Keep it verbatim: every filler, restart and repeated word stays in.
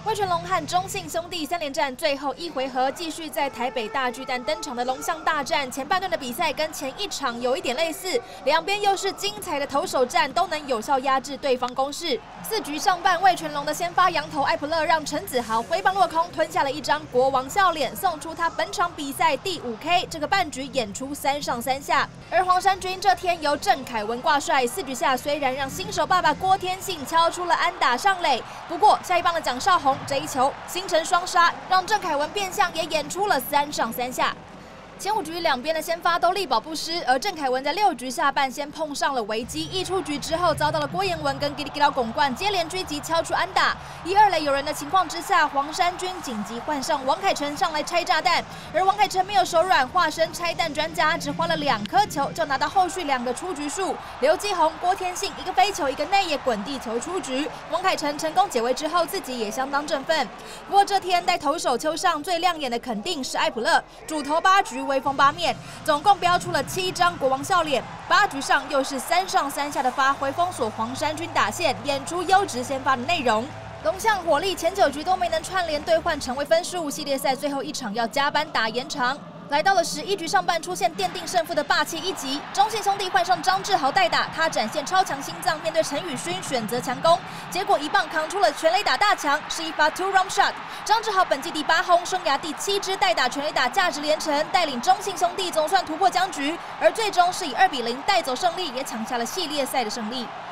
魏全龙和中信兄弟三连战最后一回合，继续在台北大巨蛋登场的龙象大战。前半段的比赛跟前一场有一点类似，两边又是精彩的投手战，都能有效压制对方攻势。四局上半，魏全龙的先发洋投艾普勒让陈子豪挥棒落空，吞下了一张国王笑脸，送出他本场比赛第五 K。这个半局演出三上三下。而黄衫军这天由郑凯文挂帅，四局下虽然让新手爸爸郭天信敲出了安打上垒，不过下一棒的蒋少红这一球形成双杀，让郑凯文变相也演出了三上三下。前五局两边的先发都力保不失，而郑凯文在六局下半先碰上了危机，一出局之后遭到了郭彦文跟吉里吉老拱冠接连狙击敲出安打，一二垒有人的情况之下，黄衫军紧急换上王凯成上来拆炸弹，而王凯成没有手软，化身拆弹专家，只花了两颗球就拿到后续两个出局数。刘基宏、郭天信一个飞球一个内野滚地球出局，王凯成成功解围之后自己也相当振奋。不过这天在投手丘上最亮眼的肯定是艾普勒，主投八局威风八面，总共标出了七张国王笑脸。八局上又是三上三下的发挥，封锁黄衫军打线，演出优质先发的内容。龙象火力前九局都没能串联兑换成为分数，系列赛最后一场要加班打延长。来到了十一局上半，出现奠定胜负的霸气一击。中信兄弟换上张志豪代打，他展现超强心脏，面对陈宇勋选择强攻，结果一棒扛出了全垒打大墙，是一发 two run shot。张志豪本季第八轰，生涯第七支代打全垒打，价值连城，带领中信兄弟总算突破僵局，而最终是以二比零带走胜利，也抢下了系列赛的胜利。